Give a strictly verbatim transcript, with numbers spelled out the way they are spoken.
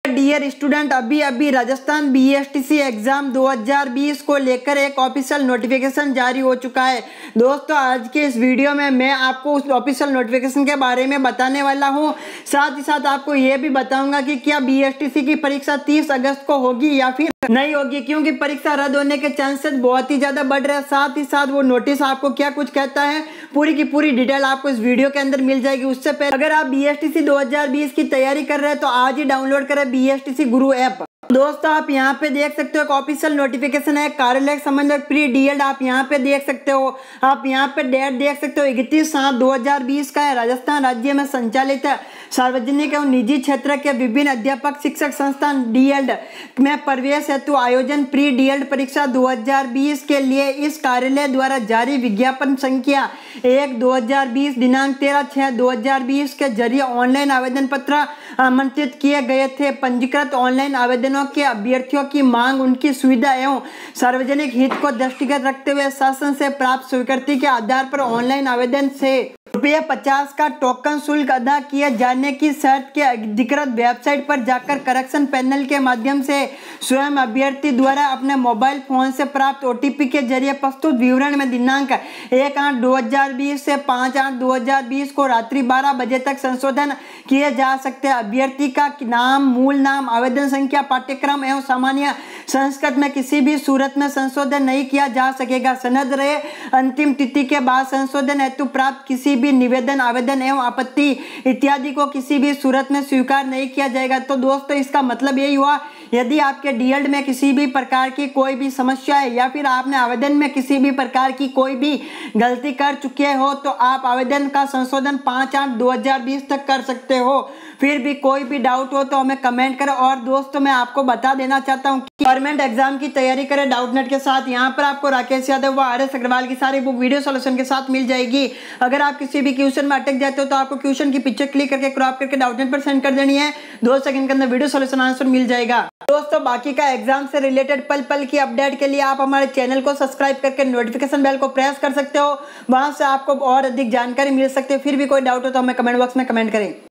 Dear student, अभी अभी Rajasthan BSTC exam दो हज़ार बीस को लेकर एक ऑफिशियल नोटिफिकेशन जारी हो चुका है। दोस्तों, आज के इस वीडियो में मैं आपको उस ऑफिशियल नोटिफिकेशन के बारे में बताने वाला हूं। साथ ही साथ आपको यह भी बताऊंगा कि क्या बीएसटीसी की परीक्षा तीस अगस्त को होगी या फिर नहीं होगी, क्योंकि परीक्षा रद्द होने के चांसेस बहुत ही ज्यादा बढ़ रहे हैं। साथ ही साथ वो नोटिस आपको क्या कुछ कहता है, पूरी की पूरी डिटेल आपको इस वीडियो के अंदर मिल जाएगी। उससे पहले अगर आप बीएसटीसी दो हज़ार बीस की तैयारी कर रहे हैं तो आज ही डाउनलोड करें बीएसटीसी गुरु ऐप। दोस्तों, आप यहाँ पे देख सकते हो एक ऑफिशियल नोटिफिकेशन है, कार्यालय संबंधक प्री डीएड आप यहाँ पे देख सकते हो। आप यहाँ पे डेट देख सकते हो, इकतीस सात दो हज़ार बीस का है। राजस्थान राज्य में संचालित है सार्वजनिक एवं निजी क्षेत्र के विभिन्न अध्यापक शिक्षक संस्थान डीएड में प्रवेश हेतु आयोजन प्री डीएड परीक्षा दो हज़ार बीस के लिए इस कार्यालय द्वारा जारी विज्ञापन संख्या एक दो हज़ार बीस दिनांक तेरह छह दो हज़ार बीस के जरिए ऑनलाइन आवेदन पत्र आमंत्रित किए गए थे। पंजीकृत ऑनलाइन आवेदनों के अभ्यर्थियों की मांग उनकी सुविधा एवं सार्वजनिक हित को दृष्टिगत रखते हुए शासन से प्राप्त स्वीकृति के आधार पर ऑनलाइन आवेदन से रुपये पचास का टोकन शुल्क अदा किए जाने की शर्त के अधिकृत वेबसाइट पर जाकर करेक्शन पैनल के माध्यम से स्वयं अभ्यर्थी द्वारा अपने मोबाइल फोन से प्राप्त ओटीपी के जरिए प्रस्तुत विवरण में दिनांक एक आठ दो हज़ार बीस से पाँच आठ दो हज़ार बीस को रात्रि बारह बजे तक संशोधन किए जा सकते हैं। अभ्यर्थी का नाम, मूल नाम, आवेदन संख्या, पाठ्यक्रम एवं सामान्य संस्कृत में किसी भी सूरत में संशोधन नहीं किया जा सकेगा। सनद रहे अंतिम तिथि के बाद संशोधन हेतु प्राप्त किसी भी निवेदन, आवेदन एवं आपत्ति इत्यादि को किसी भी सूरत में स्वीकार नहीं किया जाएगा। तो दोस्तों, इसका मतलब यही हुआ, यदि आपके डीएड में किसी भी प्रकार की कोई भी समस्या है या फिर आपने आवेदन में किसी भी प्रकार की कोई भी गलती कर चुके हो तो आप आवेदन का संशोधन पाँच आठ दो हज़ार बीस तक कर सकते हो। फिर भी कोई भी डाउट हो तो हमें कमेंट करें। और दोस्तों, मैं आपको बता देना चाहता हूँ कि गवर्नमेंट एग्जाम की तैयारी करें डाउटनेट के साथ। यहाँ पर आपको राकेश यादव व आर एस अग्रवाल की सारी बुक वीडियो सोल्यूशन के साथ मिल जाएगी। अगर आप किसी भी क्वेश्चन में अटक जाते हो तो आपको क्वेश्चन की पिक्चर क्लिक करके क्रॉप करके डाउटनेट पर सेंड कर देनी है। दो सेकंड के अंदर वीडियो सोल्यूशन आंसर मिल जाएगा। दोस्तों, बाकी का एग्जाम से रिलेटेड पल पल की अपडेट के लिए आप हमारे चैनल को सब्सक्राइब करके नोटिफिकेशन बेल को प्रेस कर सकते हो। वहां से आपको और अधिक जानकारी मिल सकती है। फिर भी कोई डाउट हो तो हमें कमेंट बॉक्स में कमेंट करें।